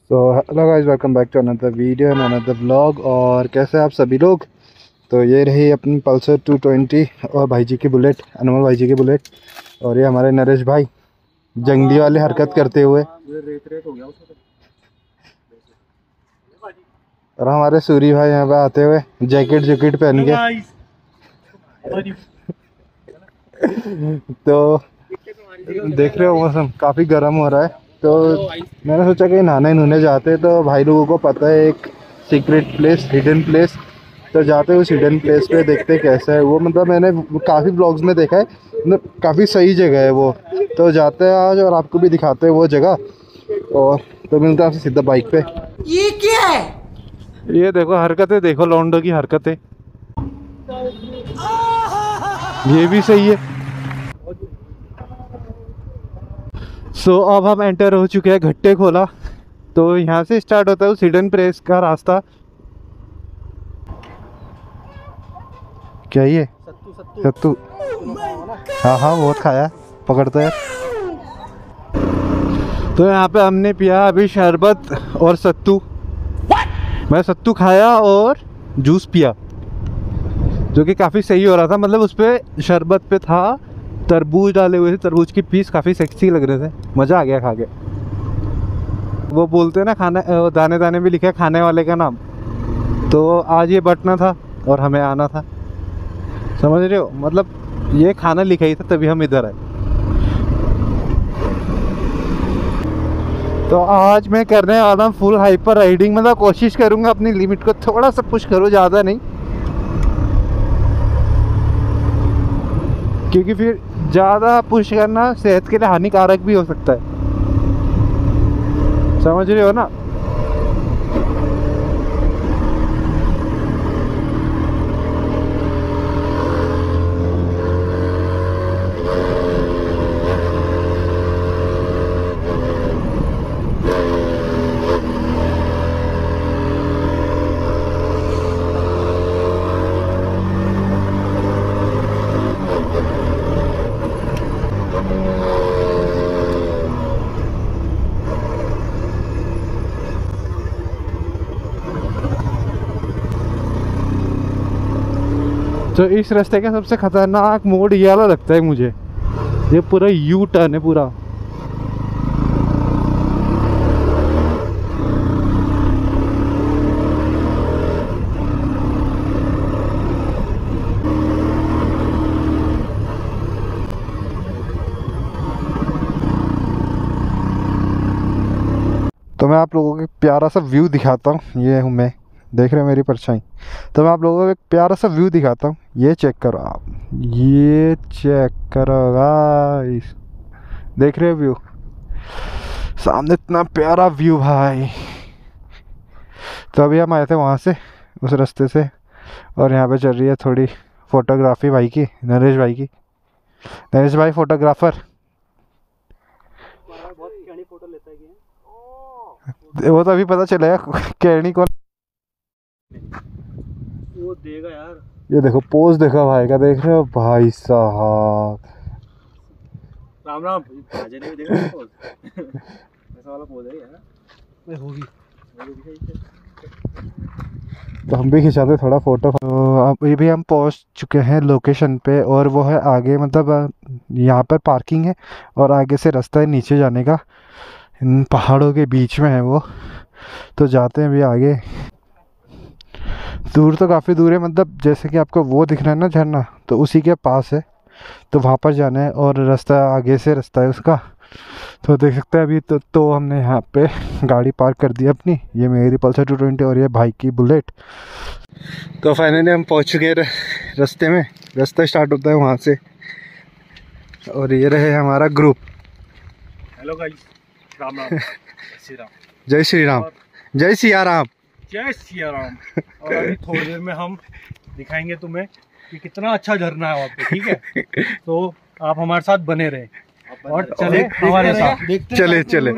So hello guys, welcome back to another video and another blog. और कैसे आप सभी लोग। तो ये रही अपनी पल्सर 220 और भाई जी की बुलेट, अनमोल भाई जी की बुलेट। और ये हमारे नरेश भाई जंगली वाली हरकत करते हुए, और हमारे सूरी भाई यहाँ पे आते हुए जैकेट पहन के। तो देख रहे हो मौसम काफ़ी गर्म हो रहा है, तो मैंने सोचा कि नहाने जाते। तो भाई लोगों को पता है एक सीक्रेट प्लेस, हिडन प्लेस। तो जाते उस हिडन प्लेस पे देखते कैसा है वो। मतलब मैंने काफ़ी ब्लॉग्स में देखा है, मतलब काफ़ी सही जगह है वो। तो जाते हैं आज और आपको भी दिखाते हैं वो जगह। और तो मिलते हैं आपसे सीधा बाइक पे। ये क्या है? ये देखो हरकतें, देखो लौंडो की हरकतें। ये भी सही है। सो अब हम एंटर हो चुके हैं घट्टे खोला। तो यहाँ से स्टार्ट होता है उस हिडन प्लेस का रास्ता। क्या ये सत्तू? हाँ हाँ, बहुत खाया, पकड़ते हैं। तो यहाँ पे हमने पिया अभी शरबत और सत्तू। मैं सत्तू खाया और जूस पिया, जो कि काफ़ी सही हो रहा था। मतलब उस पर शरबत पे था तरबूज डाले हुए थे, तरबूज की पीस काफ़ी सेक्सी लग रहे थे। मज़ा आ गया खा के। वो बोलते हैं ना, खाना दाने दाने भी लिखा है खाने वाले का नाम। तो आज ये बटना था और हमें आना था, समझ रहे हो। मतलब ये खाना लिखा ही था, तभी हम इधर आए। तो आज मैं करने वाला हूँ फुल हाइपर राइडिंग। मतलब कोशिश करूँगा अपनी लिमिट को थोड़ा सा पुश करूँ, ज़्यादा नहीं, क्योंकि फिर ज़्यादा पुश करना सेहत के लिए हानिकारक भी हो सकता है, समझ रहे हो ना। तो इस रास्ते का सबसे खतरनाक मोड़ ये वाला लगता है मुझे। ये पूरा यू टर्न है पूरा। तो मैं आप लोगों को प्यारा सा व्यू दिखाता हूँ। ये हूँ मैं, देख रहे हो मेरी परछाई। तो मैं आप लोगों को एक प्यारा सा व्यू दिखाता हूँ। ये चेक करो आप, ये चेक करो गाइस, देख रहे हो व्यू सामने, इतना प्यारा व्यू भाई। तो अभी हम आए थे वहाँ से, उस रास्ते से, और यहाँ पे चल रही है थोड़ी फोटोग्राफी भाई की, नरेश भाई की। नरेश भाई फोटोग्राफर, बहुत कैनी फोटो लेता है वो तो अभी पता चलेगा कैनी कौन। वो देगा यार। ये देखो पोज देखो भाई का, देख रहे हो भाई साहब। राम राम भाजे ने भी देखा पोज। ऐसा वाला पोज है यार। मैं होगी तो हम भी खिंचाते थोड़ा फोटो। तो अभी भी हम पहुंच चुके हैं लोकेशन पे, और वो है आगे, मतलब यहाँ पर पार्किंग है और आगे से रास्ता है नीचे जाने का। इन पहाड़ों के बीच में है वो। तो जाते हैं अभी आगे। दूर तो काफ़ी दूर है, मतलब जैसे कि आपको वो दिख रहा है ना झरना, तो उसी के पास है। तो वहाँ पर जाना है, और रास्ता आगे से रास्ता है उसका। तो देख सकते हैं अभी तो हमने यहाँ पे गाड़ी पार्क कर दी अपनी। ये मेरी पल्सर 220 और ये भाई की बुलेट। तो फाइनली हम पहुँच चुके हैं रास्ते में। रास्ता स्टार्ट होता है वहाँ से, और ये रहे हमारा group. Hello guys, Ram Ram. Shri Ram. जय श्री राम। जय सिया राम। जय सिया राम। और अभी थोड़ी देर में हम दिखाएंगे तुम्हें कि कितना अच्छा झरना है वहाँ पे, ठीक है। तो आप हमारे साथ बने रहे और चले हमारे साथ। चले चले।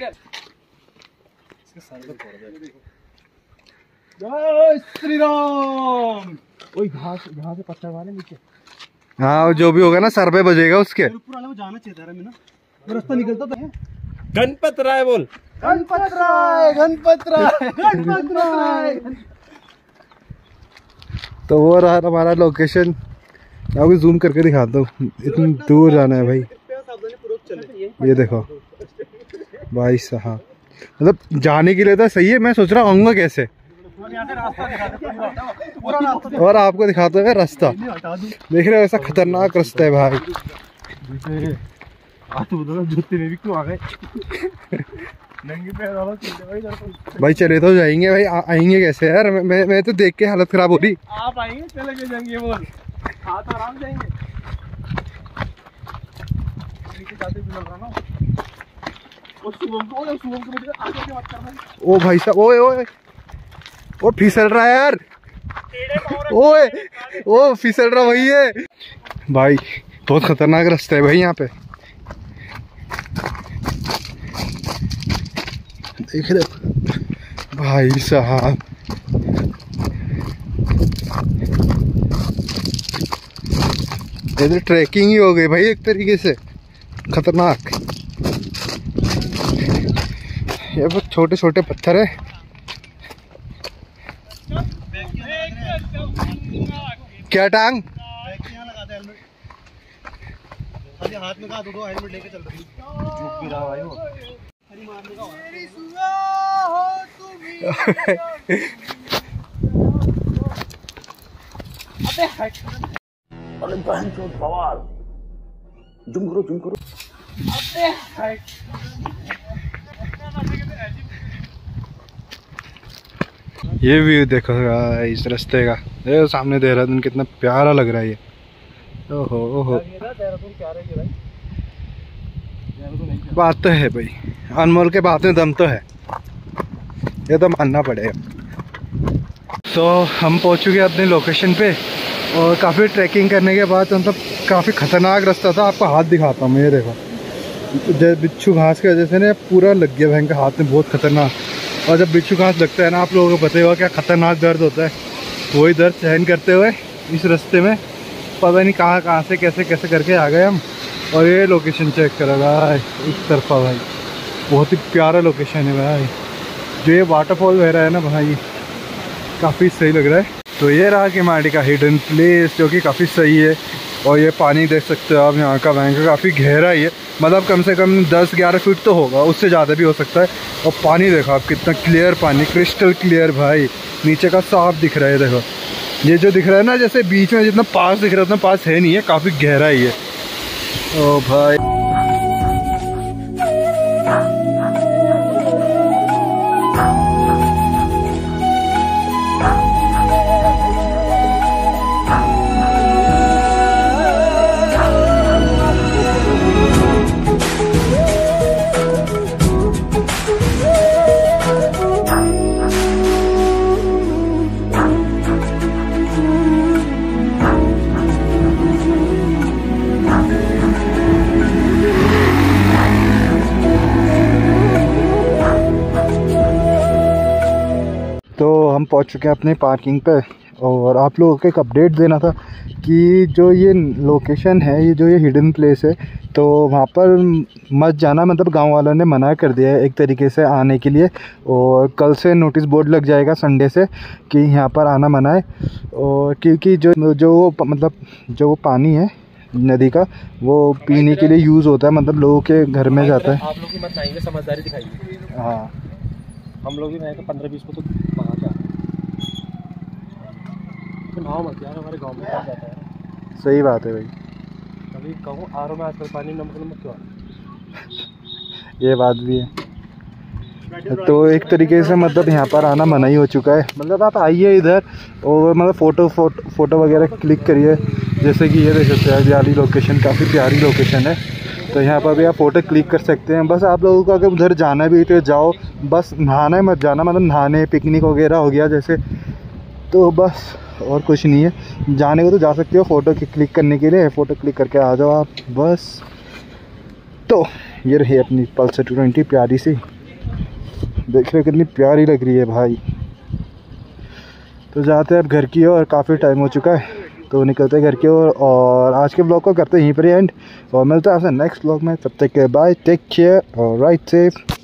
जय श्री राम। वही घास से पत्थर वाले नीचे। हाँ, जो भी होगा ना सर पे बजेगा उसके। पुराना वो जाना चाहिए था ना, वो रास्ता निकलता था। गणपत राय बोल। तो वो रहा हमारा लोकेशन। आपको जूम करके दिखाता हूँ, इतनी दूर जाना है भाई। ये देखो भाई साहब, मतलब जाने के लिए तो सही है, मैं सोच रहा आऊँगा कैसे। और आपको दिखाते हुए रास्ता देख रहे हो, ऐसा खतरनाक रास्ता है भाई। जूते में भी क्यों आ गए? भाई चले तो जाएंगे भाई, आएंगे कैसे यार? मैं तो देख के हालत खराब हो रही। आप आएंगे चले के जाएंगे, बोल हाथ आराम जाएंगे। ओ भाई साहब, ओए ओए ओ फिसल रहा है यार, ओए ओ फिसल रहा वही है भाई। बहुत खतरनाक रास्ता है भाई यहाँ पे, देख रहे भाई साहब। इधर ट्रैकिंग ही हो गई भाई एक तरीके से, खतरनाक। ये बहुत छोटे छोटे पत्थर है। क्या टांग हाथ में कहा दो हेलमेट लेके चल रही अरे बहन चोद बवाल, जुम करो जुम करो। ये व्यू देखो इस रास्ते का, देखो सामने देहरादून कितना प्यारा लग रहा है ये। ओहो ओहो, बात तो है भाई, अनमोल के बात में दम तो है, ये तो मानना पड़ेगा। तो हम पहुंच चुके अपने लोकेशन पे, और काफ़ी ट्रैकिंग करने के बाद मतलब काफ़ी ख़तरनाक रास्ता था। आपको हाथ दिखाता हूँ, ये देखो, बिच्छू घास की वजह से ना पूरा लग गया भयंकर हाथ में, बहुत खतरनाक। और जब बिच्छू घास लगता है ना, आप लोगों को पता होगा क्या खतरनाक दर्द होता है। वही दर्द सहन करते हुए इस रास्ते में पता नहीं कहाँ से कैसे कैसे करके आ गए हम। और ये लोकेशन चेक करो भाई, इस तरफा भाई बहुत ही प्यारा लोकेशन है भाई। जो ये वाटरफॉल बह रहा है ना भाई, काफ़ी सही लग रहा है। तो ये रहा किमाड़ी का हिडन प्लेस, जो कि काफ़ी सही है। और ये पानी देख सकते हो आप, यहाँ का बैंक काफ़ी गहरा ही है, मतलब कम से कम 10-11 फीट तो होगा, उससे ज़्यादा भी हो सकता है। और पानी देखो आप, कितना क्लियर पानी, क्रिस्टल क्लियर भाई, नीचे का साफ दिख रहा है। देखो ये जो दिख रहा है ना, जैसे बीच में जितना पास दिख रहा है उतना पास है नहीं है, काफ़ी गहरा ही है। ओ भाई तो हम पहुंच चुके हैं अपने पार्किंग पे। और आप लोगों को एक अपडेट देना था कि जो ये लोकेशन है, ये जो ये हिडन प्लेस है, तो वहाँ पर मत जाना, मतलब गांव वालों ने मना कर दिया है एक तरीके से आने के लिए। और कल से नोटिस बोर्ड लग जाएगा संडे से कि यहाँ पर आना मना है। और क्योंकि जो वो पानी है नदी का, वो पीने के लिए यूज़ होता है, मतलब लोगों के घर में जाता है। आप लोग की मत आएंगे, समझदारी दिखाइए। हाँ, हम लोग भी मैं तो 15-20 को तो पका के नाव मत यार, हमारे गांव में आ जाता है। सही बात है भाई, कभी कहूँ आर ओ में आजकल पानी नमक क्यों ये बात भी है। तो एक तरीके से मतलब यहाँ पर आना मना ही हो चुका है। मतलब आप आइए इधर और मतलब फ़ोटो वगैरह क्लिक करिए, जैसे कि ये देख सकते हैं वाली लोकेशन काफ़ी प्यारी लोकेशन है। तो यहाँ पर भी आप फ़ोटो क्लिक कर सकते हैं। बस आप लोगों को अगर उधर जाना भी तो जाओ, बस नहाने मत जाना, मतलब नहाने पिकनिक वगैरह हो गया जैसे, तो बस और कुछ नहीं है। जाने को तो जा सकते हो फ़ोटो क्लिक करने के लिए, फ़ोटो क्लिक करके आ जाओ आप बस। तो ये रही अपनी पल्सर 220 प्यारी सी, देख रहे कितनी प्यारी लग रही है भाई। तो जाते हैं अब घर की ओर, काफ़ी टाइम हो चुका है, तो निकलते हैं घर की ओर। और आज के ब्लॉग को करते हैं यहीं पर एंड, और मिलते हैं आपसे नेक्स्ट ब्लॉग में। तब तक के बाय, टेक केयर और राइट सेफ।